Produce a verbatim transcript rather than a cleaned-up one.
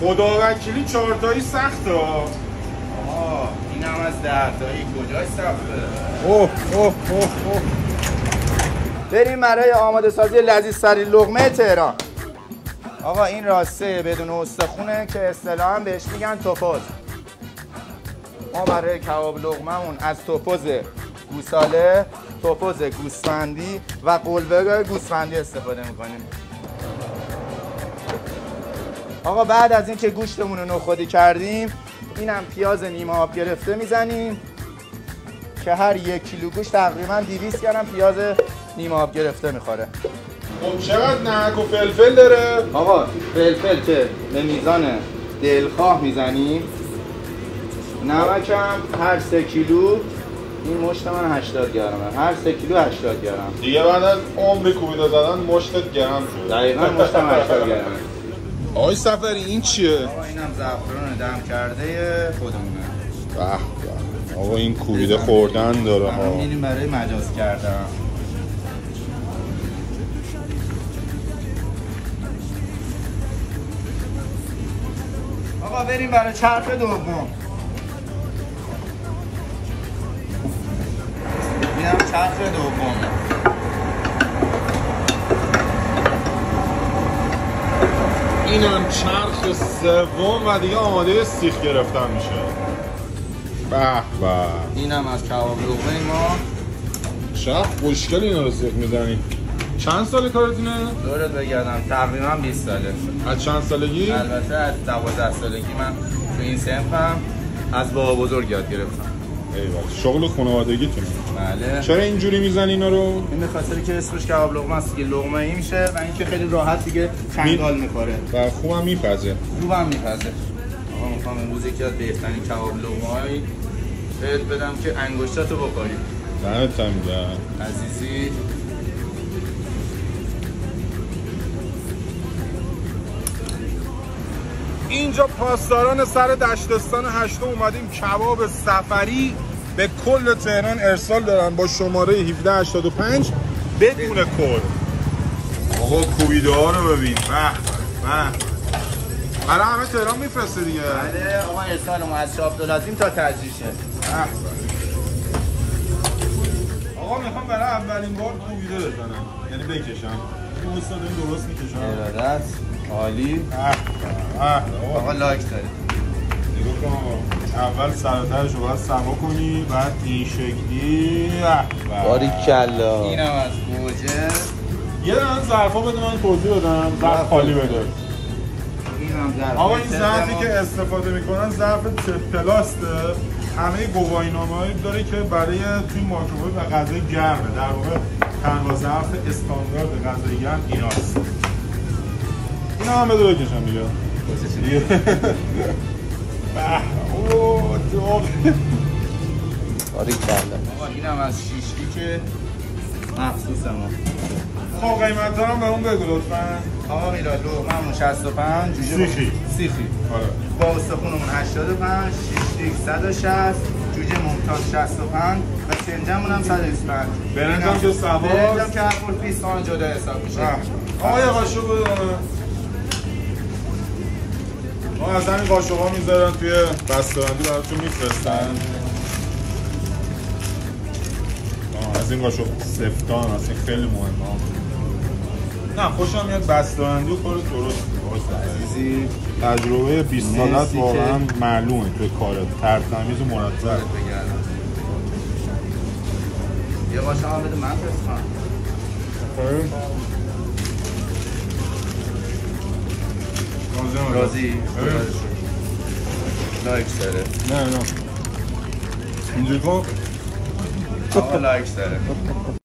خدا وکیلی چهار تایی سخته. آها این هم از ده تایی کجای سخته؟ اوه اوه اوه اوه. بریم برای آماده سازی لذیذ ترین لقمه تهران. آقا این راسته بدون استخونه که اصطلاحاً بهش میگن توپز. ما برای کباب لقمه‌مون از توپز گوساله، توپز گوسفندی و قلبه گوسفندی استفاده میکنیم. آقا بعد از اینکه گوشتمون رو نخودی کردیم، اینم پیاز نیمه آب گرفته میزنیم که هر یک کیلو گوشت تقریبا دویست گرم پیاز نیمه آب گرفته میخوره. خب چقدر نمک و فلفل داره؟ آقا فلفل که به میزان دلخواه میزنیم، نمک هم هر سه کیلو، این مشت من هشتاد گرمه، هر سه کیلو هشتاد گرم. دیگه بعد از عمر کوبیده زدن مشتت گرم شد. دقیقاً مشتم هشتاد گرمه. آقای سفری این چیه؟ آقا اینم زعفران دم کرده خودمونه. به به. آقا این کوبیده خوردن داره ها. میریم برای مجاز کردن. آقا بریم برای چرخ دوم. اینم چرخ دوم. اینم چرخ سوم و دیگه آماده سیخ گرفتن میشه. به به. اینم از کباب لقمه ما. چقدر خوشگل اینا رو سیخ میزنی. چند سال کارتونه؟ دورت بگردم تقریبا بیست ساله. از چند سالگی؟ البته از دوازده سالگی من تو این صنفم، از بابا بزرگ یاد گرفتم. ایوال شغل خانوادگیتونه. بله. چرا اینجوری میزنی اینا رو؟ این به خاطری که اسمش کباب لقمه است دیگه، لقمه ای میشه و اینکه خیلی راحت دیگه چنگال میخوره و خوبم میپزه. خوبم میپزه. آقا میخوام امروز یکی از بهترین کباب لقمه‌هایی بهت بدم که انگشتاتو بکاری. دمت گرم عزیزی. اینجا پاسداران سر دشتستان هشتم اومدیم کباب سفری به کل تهران ارسال دارن با شماره هفده هشتاد و پنج بدون کد. آقا کوبیده ها رو ببین. به به. برای همه تهران میفرسته دیگه. بله آقا ارسال ما از شاب دولازیم تا تجریشه. آقا میخوام برای اولین بار کوبیده بزنم، یعنی بکشم. این استاد این درست میکشم. ارادت عالی. آقا لایک داری. نگاه کن آقا، اول سراترش رو باید سوا کنی، بعد این شکلی. باریکلا. اینم از گوجه. یه دونه ظرفا بده من توضیح بدم، ظرف خالی بده. اینم ظرف. آقا این ظرفی که استفاده میکنن ظرف پلاسته، همه گواهینامه‌ای داره که برای توی مایکروویو و غذای گرمه. در واقع تنها ظرف استاندارد غذای گرم ایناست. اینا هم بده بکشم دیگه. اوه دوب. باریکلا. آقا اینم از شیشکی که مخصوص ما. خب قیمت هم به اون بگو لطفاً. آقا میراد لقمه‌مون شصت و پنج، جوجه سیخی. سیخی. آره. با استخونمون هشتاد و پنج، شیشلیک صد و شصت، جوجه ممتاز شصت و پنج و سنجمون هم صد و بیست و پنج. برنجم که سواست. برنجم که هر خورد بیست تومن جدا حساب میشه. آقا یه قاشق بده. آقا از همین قاشق‌ها میذارن توی بسته‌بندی براتون میفرستن. از این قاشق سفتان هست، این خیلی مهمه. نه خوشم میاد بسته‌بندی و کار درست. عزیزی تجربه بیست سالت واقعا معلومه توی کارت، ترتمیز و مرتب. یه قاشق هم بده من فرستم. راضی؟ لایک داره. نه نه اینجوری کن. آقا لایک داره.